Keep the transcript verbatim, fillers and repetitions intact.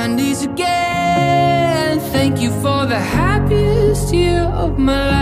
my knees again. Thank you for the happiest year of my life.